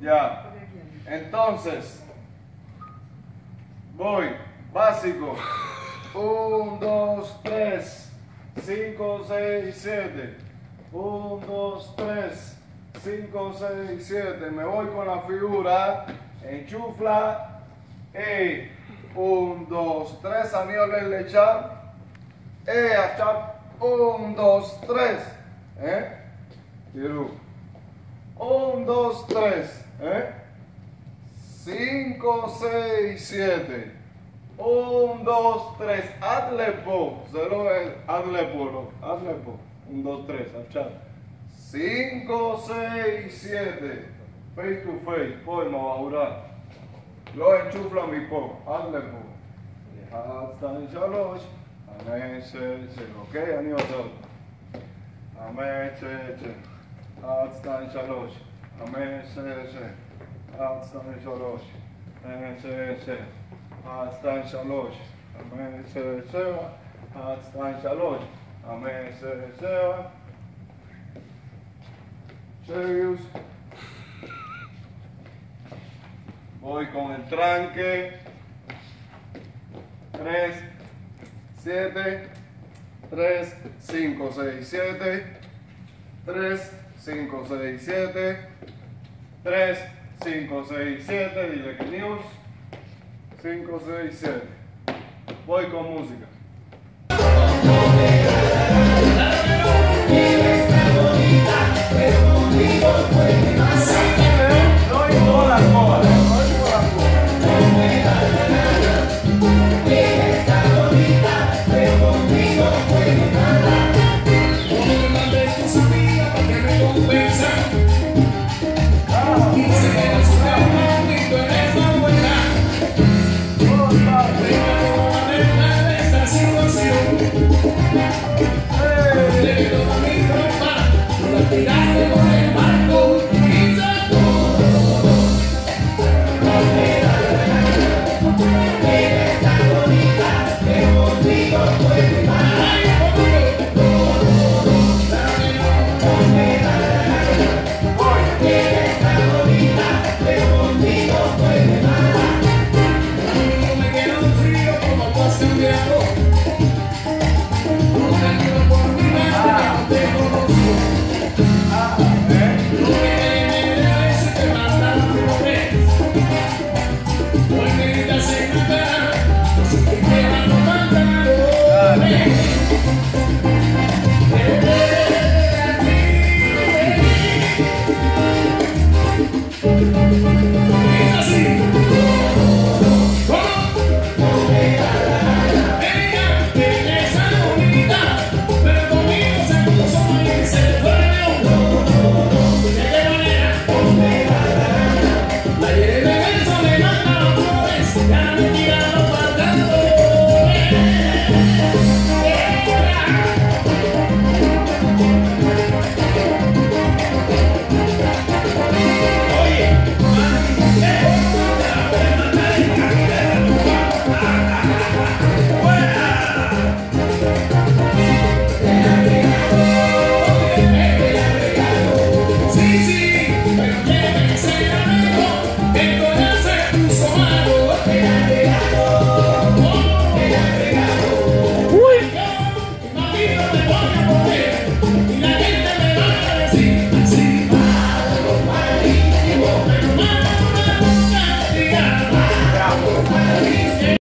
Ya. Entonces, voy. Básico. 1, 2, 3, 5, 6, 7. 1, 2, 3, 5, 6, 7. Me voy con la figura. Enchufla. 1, 2, 3. Anillo le lechar. Achap. 1, 2, 3. Tiru. 1, 2, 3. 5, 6, 7. 1, 2, 3. Hazle po. Hazle po. 1, 2, 3. Achap. 5, 6, 7. Face to face. Poi ma ahora. Lo enchufla mi po. Hazle po. Stan shalosh. Amen, ok, אני עוזר. אמן, עד 2, 3. אמן, עד 2, 3. אמן, עד 2, 3. אמן, עד 2, 3. אמן, serious. Voy con el tranque. 3, 7, 3, 5, 6, 7, 3, 5, 6, 7, 3, 5, 6, 7, dile que news, 5, 6, 7. Voy con música. No hay todas las cosas.